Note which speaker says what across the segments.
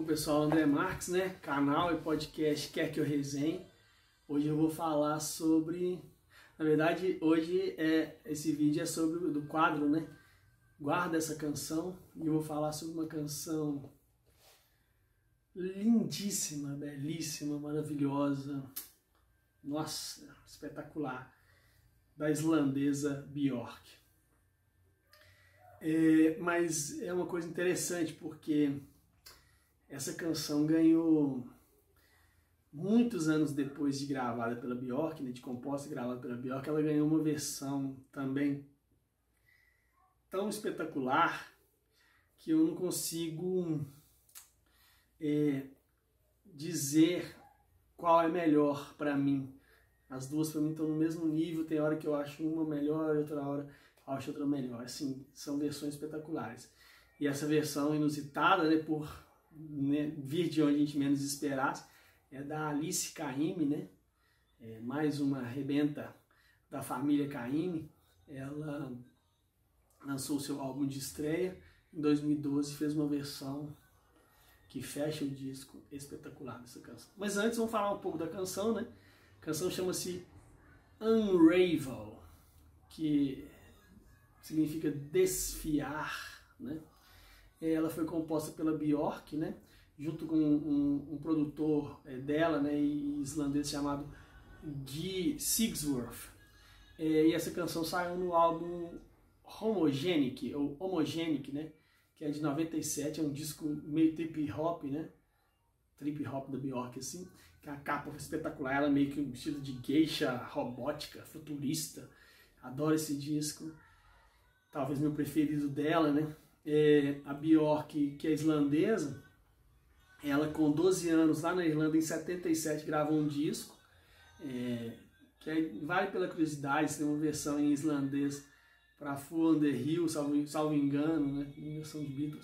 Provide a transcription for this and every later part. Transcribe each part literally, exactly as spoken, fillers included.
Speaker 1: Bom, pessoal, André Marques, né? Canal e podcast Quer Que Eu Resenhe. Hoje eu vou falar sobre... Na verdade, hoje é, esse vídeo é sobre do quadro, né? Guarda Essa Canção. E eu vou falar sobre uma canção lindíssima, belíssima, maravilhosa. Nossa, espetacular. Da islandesa Björk. É, mas é uma coisa interessante porque essa canção ganhou, muitos anos depois de gravada pela Björk, né, de composta e gravada pela Björk, ela ganhou uma versão também tão espetacular que eu não consigo é, dizer qual é melhor para mim. As duas para mim estão no mesmo nível, tem hora que eu acho uma melhor, outra hora eu acho outra melhor. Assim, são versões espetaculares. E essa versão inusitada, né, por né, vir de onde a gente menos esperasse, é da Alice Caymmi, né? É mais uma rebenta da família Caymmi. Ela lançou o seu álbum de estreia em dois mil e doze e fez uma versão que fecha o disco espetacular dessa canção. Mas antes vamos falar um pouco da canção, né? A canção chama-se Unravel, que significa desfiar, né? Ela foi composta pela Björk, né? Junto com um, um produtor dela, né, islandês chamado Guy Sigsworth. E essa canção saiu no álbum Homogenic, ou Homogenic, né? Que é de noventa e sete, é um disco meio trip hop, né? Trip hop da Björk, assim, que a capa foi espetacular, ela meio que um estilo de geisha robótica, futurista. Adoro esse disco, talvez meu preferido dela, né? É, a Björk, que é islandesa, ela com doze anos, lá na Irlanda, em setenta e sete, gravou um disco, é, que aí, vale pela curiosidade, tem uma versão em islandês para Full on the Hill, salvo, salvo engano, né? Uma versão de Beatles.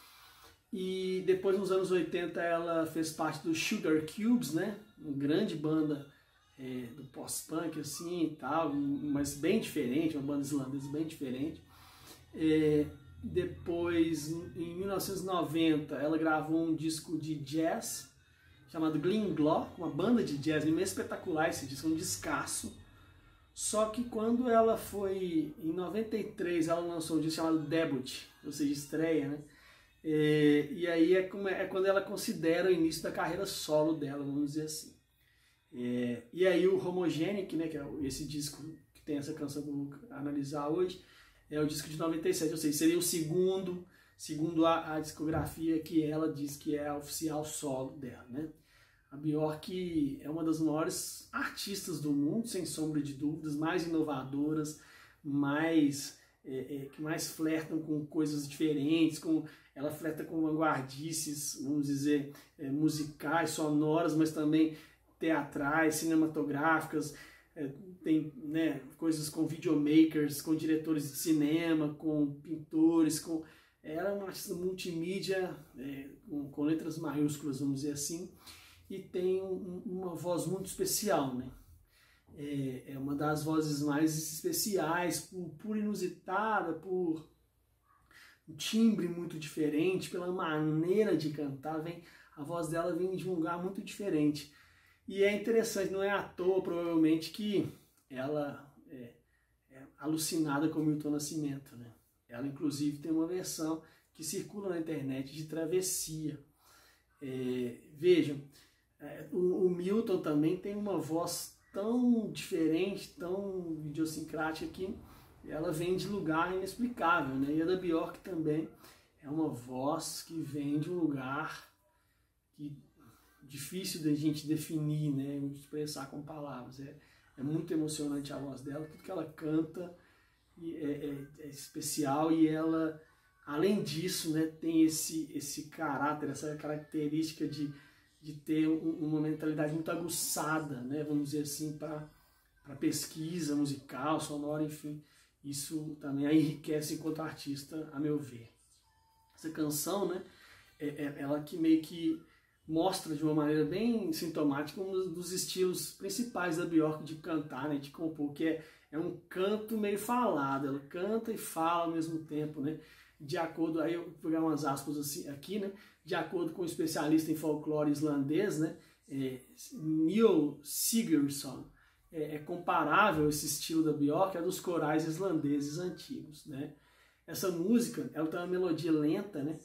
Speaker 1: E depois, nos anos oitenta, ela fez parte do Sugar Cubes, né? Uma grande banda é, do post-punk, assim, e tal, mas bem diferente, uma banda islandesa bem diferente. É, depois, em mil novecentos e noventa, ela gravou um disco de jazz chamado Glinglaw, uma banda de jazz meio espetacular esse disco, um descasso. Só que quando ela foi, em noventa e três, ela lançou um disco chamado Debut, ou seja, estreia, né? É, e aí é, como é, é quando ela considera o início da carreira solo dela, vamos dizer assim. É, e aí o Homogenic, né, que é esse disco que tem essa canção que eu vou analisar hoje, é o disco de noventa e sete, ou seja, seria o segundo, segundo a, a discografia que ela diz que é a oficial solo dela, né? A Björk é uma das maiores artistas do mundo, sem sombra de dúvidas, mais inovadoras, mais, é, é, que mais flertam com coisas diferentes, com, ela flerta com vanguardices, vamos dizer, é, musicais, sonoras, mas também teatrais, cinematográficas, é, tem né, coisas com videomakers, com diretores de cinema, com pintores, com... Ela é uma artista multimídia, é, com, com letras maiúsculas, vamos dizer assim, e tem um, uma voz muito especial, né? É, é uma das vozes mais especiais, por, por inusitada, por um timbre muito diferente, pela maneira de cantar, vem, a voz dela vem de um lugar muito diferente. E é interessante, não é à toa, provavelmente, que ela é, é alucinada com Milton Nascimento, né? Ela, inclusive, tem uma versão que circula na internet de Travessia. É, vejam, é, o, o Milton também tem uma voz tão diferente, tão idiosincrática, que ela vem de lugar inexplicável, né? E a da Björk também é uma voz que vem de um lugar que difícil da gente definir, né, expressar com palavras. É, é muito emocionante a voz dela, tudo que ela canta é, é, é especial, e ela, além disso, né, tem esse, esse caráter, essa característica de, de ter um, uma mentalidade muito aguçada, né, vamos dizer assim, para pesquisa musical, sonora, enfim. Isso também a enriquece enquanto artista, a meu ver. Essa canção, né, é, é, ela que meio que mostra de uma maneira bem sintomática um dos estilos principais da Björk de cantar, né, de compor, que é, é um canto meio falado. Ela canta e fala ao mesmo tempo, né, de acordo, aí eu vou pegar umas aspas assim, aqui, né, de acordo com o especialista em folclore islandês, né, é, Neil Sigurdsson, é, é comparável esse estilo da Björk a dos corais islandeses antigos, né? Essa música, ela tem uma melodia lenta, né?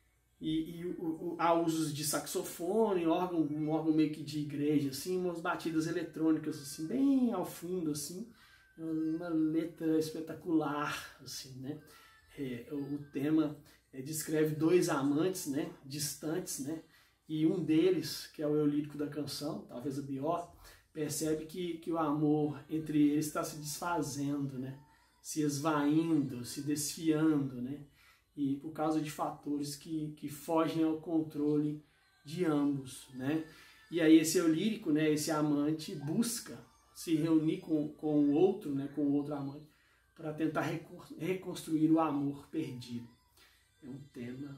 Speaker 1: E, e o, o, há usos de saxofone, órgão, um órgão meio que de igreja, assim, umas batidas eletrônicas, assim, bem ao fundo, assim, uma letra espetacular, assim, né? É, o, o tema é, descreve dois amantes, né, distantes, né? E um deles, que é o eu lírico da canção, talvez a Björk, percebe que, que o amor entre eles está se desfazendo, né? Se esvaindo, se desfiando, né? E por causa de fatores que, que fogem ao controle de ambos, né? E aí esse eu lírico, né, esse amante, busca se reunir com, com o outro, né, com o outro amante, para tentar reconstruir o amor perdido. É um tema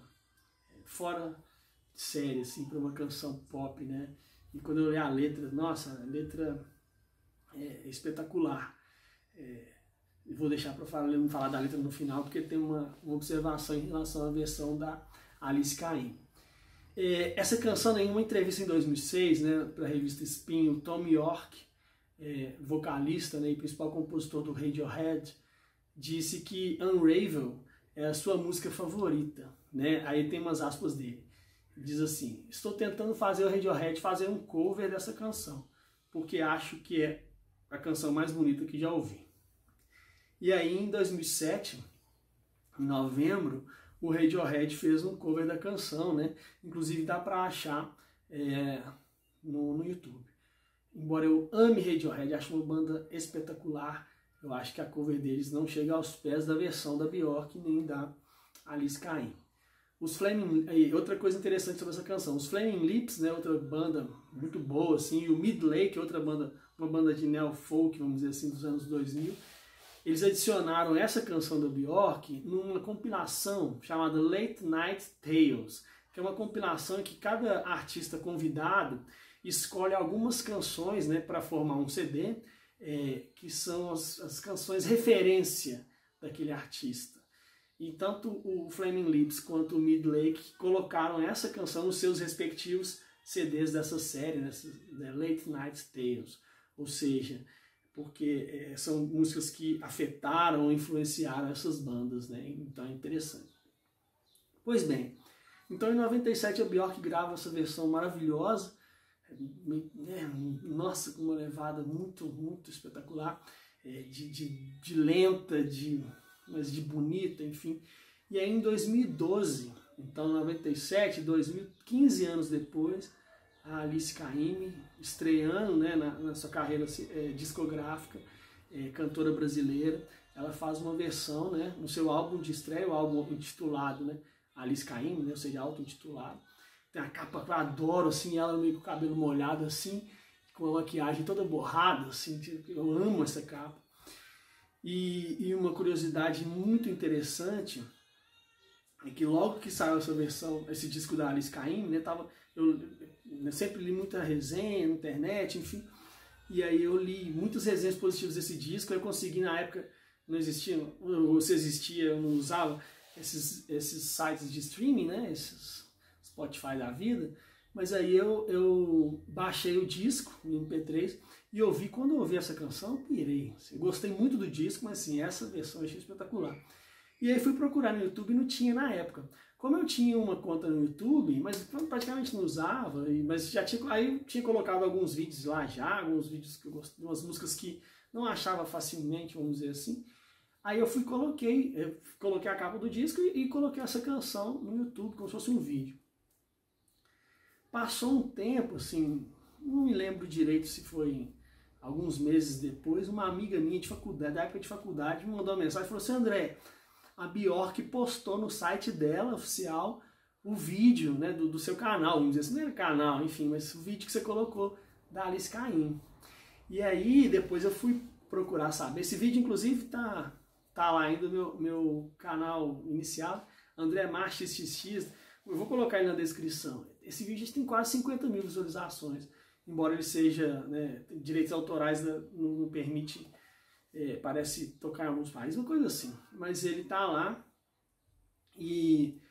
Speaker 1: fora de série, assim, para uma canção pop, né? E quando eu leio a letra, nossa, a letra é espetacular. É, vou deixar para falar, falar da letra no final, porque tem uma, uma observação em relação à versão da Alice Caymmi. É, essa canção, em uma entrevista em dois mil e seis, né, para a revista Spin, o Thom Yorke, é, vocalista, né, e principal compositor do Radiohead, disse que Unravel é a sua música favorita, né? Aí tem umas aspas dele. Diz assim: estou tentando fazer o Radiohead fazer um cover dessa canção, porque acho que é a canção mais bonita que já ouvi. E aí em dois mil e sete, em novembro, o Radiohead fez um cover da canção, né? Inclusive dá para achar é, no, no YouTube. Embora eu ame Radiohead, acho uma banda espetacular, eu acho que a cover deles não chega aos pés da versão da Björk nem da Alice Caymmi. Os Flaming, outra coisa interessante sobre essa canção, os Flaming Lips, né, outra banda muito boa, assim, e o Midlake, outra banda, uma banda de neo-folk, vamos dizer assim, dos anos dois mil, eles adicionaram essa canção da Björk numa compilação chamada Late Night Tales, que é uma compilação em que cada artista convidado escolhe algumas canções, né, para formar um C D, é, que são as, as canções referência daquele artista. E tanto o Flaming Lips quanto o Midlake colocaram essa canção nos seus respectivos C Ds dessa série, nessa, né, Late Night Tales, ou seja, porque é, são músicas que afetaram, influenciaram essas bandas, né? Então é interessante. Pois bem, então em noventa e sete a Björk grava essa versão maravilhosa, é, nossa, com uma levada muito, muito espetacular, é, de, de, de lenta, de, mas de bonita, enfim. E aí em dois mil e doze, então noventa e sete, dois mil, quinze anos depois, a Alice Caymmi, estreando, né, na, na sua carreira é, discográfica, é, cantora brasileira, ela faz uma versão, né, no seu álbum de estreia, o álbum intitulado, né, Alice Caymmi, né, ou seja, auto-intitulado. Tem a capa que eu adoro, assim, ela meio com o cabelo molhado, assim, com a maquiagem toda borrada, assim, eu amo essa capa. E, e uma curiosidade muito interessante é que logo que saiu essa versão, esse disco da Alice Caymmi, né, tava, eu, eu sempre li muita resenha na internet, enfim, e aí eu li muitas resenhas positivas desse disco, eu consegui, na época, não existia, ou se existia, eu não usava esses, esses sites de streaming, né, esses Spotify da vida, mas aí eu, eu baixei o disco em M P três e ouvi, quando eu ouvi essa canção, eu pirei. Assim, gostei muito do disco, mas assim, essa versão eu achei espetacular. E aí fui procurar no YouTube e não tinha na época. Como eu tinha uma conta no YouTube, mas praticamente não usava, mas já tinha, aí tinha colocado alguns vídeos lá já, alguns vídeos que eu gostei, umas músicas que não achava facilmente, vamos dizer assim. Aí eu fui coloquei, eu coloquei a capa do disco e, e coloquei essa canção no YouTube, como se fosse um vídeo. Passou um tempo, assim, não me lembro direito se foi alguns meses depois, uma amiga minha de faculdade, da época de faculdade, me mandou uma mensagem e falou assim: André, a Björk postou no site dela, oficial, o vídeo, né, do, do seu canal, vamos dizer assim, não era canal, enfim, mas o vídeo que você colocou da Alice Caymmi. E aí, depois eu fui procurar saber, esse vídeo, inclusive, tá, tá lá ainda no meu, meu canal inicial, André Mar X X X, eu vou colocar ele na descrição. Esse vídeo tem quase cinquenta mil visualizações, embora ele seja, né, direitos autorais não, não permite, é, parece tocar em alguns países, uma coisa assim. Mas ele tá lá e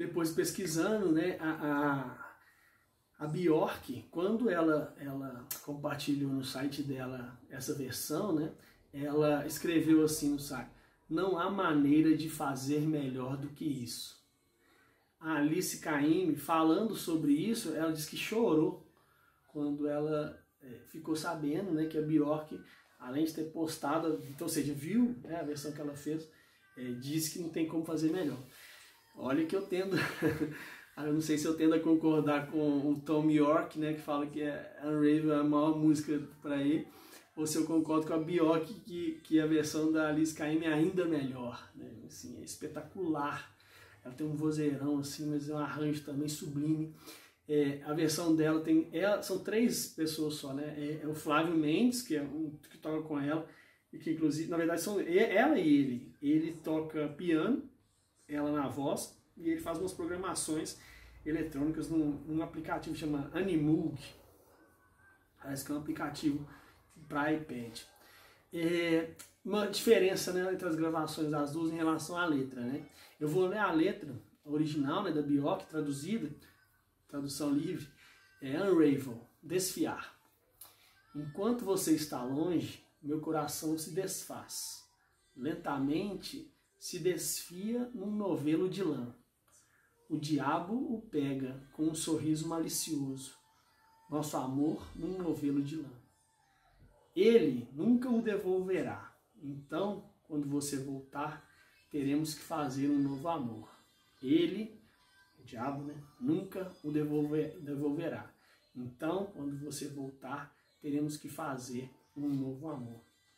Speaker 1: depois pesquisando, né, a, a, a Björk, quando ela, ela compartilhou no site dela essa versão, né, ela escreveu assim no site: não há maneira de fazer melhor do que isso. A Alice Caymmi, falando sobre isso, ela disse que chorou quando ela é, ficou sabendo, né, que a Björk, além de ter postado, então, ou seja, viu, né, a versão que ela fez, é, disse que não tem como fazer melhor. Olha que eu tendo, eu não sei se eu tendo a concordar com o Tom York, né, que fala que é Unravel a maior música para ele, ou se eu concordo com a Björk, que, que a versão da Alice Caymmi é ainda melhor, né, assim, é espetacular. Ela tem um vozeirão assim, mas é um arranjo também sublime. É, a versão dela tem, ela, são três pessoas só, né? É, é o Flávio Mendes, que é um que toca com ela, e que inclusive, na verdade, são ela e ele. Ele toca piano, ela na voz, e ele faz umas programações eletrônicas num, num aplicativo que chama Animug. Parece que é um aplicativo para iPad. É, uma diferença, né, entre as gravações das duas em relação à letra, né? Eu vou ler a letra original, né, da Björk, traduzida, tradução livre, é Unravel, desfiar. Enquanto você está longe, meu coração se desfaz. Lentamente se desfia num novelo de lã. O diabo o pega com um sorriso malicioso. Nosso amor num novelo de lã. Ele nunca o devolverá. Então, quando você voltar, teremos que fazer um novo amor. Ele, o diabo, né, nunca o devolver, devolverá. Então, quando você voltar, teremos que fazer um novo amor.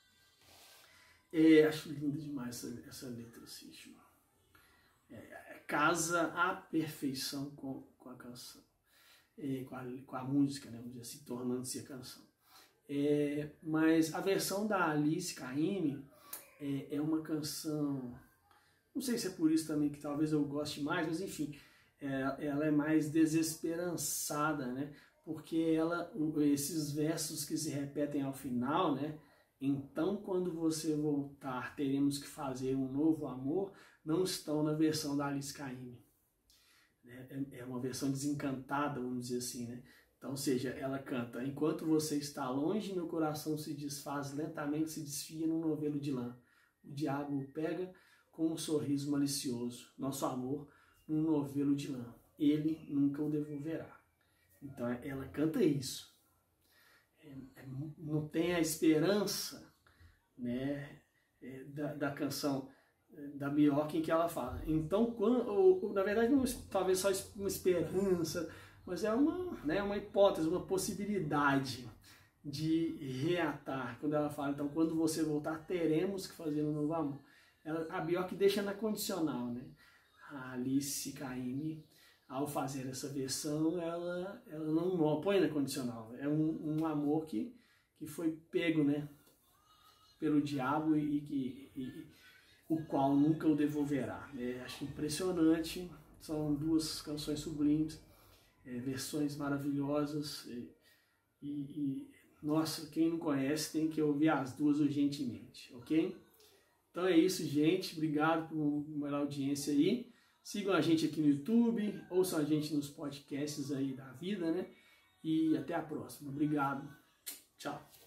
Speaker 1: É, acho linda demais essa, essa letra, assim, é, casa à perfeição com, com a canção, é, com, a, com a música, né, vamos dizer assim, tornando-se a canção. É, mas a versão da Alice Caymmi é, é uma canção, não sei se é por isso também que talvez eu goste mais, mas enfim, é, ela é mais desesperançada, né? Porque ela, esses versos que se repetem ao final, né? Então, quando você voltar, teremos que fazer um novo amor, não estão na versão da Alice Caymmi. É, é uma versão desencantada, vamos dizer assim, né? Então, ou seja, ela canta: enquanto você está longe, meu coração se desfaz, lentamente se desfia num novelo de lã. O diabo o pega com um sorriso malicioso. Nosso amor num novelo de lã. Ele nunca o devolverá. Então, ela canta isso. É, é, não tem a esperança, né, é, da, da canção da Björk, em que ela fala. Então, quando, ou, ou, na verdade, não, talvez só uma esperança, mas é uma, né, uma hipótese, uma possibilidade de reatar. Quando ela fala, então, quando você voltar, teremos que fazer um novo amor. Ela, a Björk deixa na condicional, né? A Alice Caymmi, ao fazer essa versão, ela, ela não põe na condicional. É um, um amor que, que foi pego, né, pelo diabo e, e, e o qual nunca o devolverá. É, acho impressionante. São duas canções sublimes, é, versões maravilhosas. E, e, e, nossa, quem não conhece tem que ouvir as duas urgentemente, ok? Então é isso, gente. Obrigado por uma audiência aí. Sigam a gente aqui no YouTube, ouçam a gente nos podcasts aí da vida, né? E até a próxima. Obrigado. Tchau.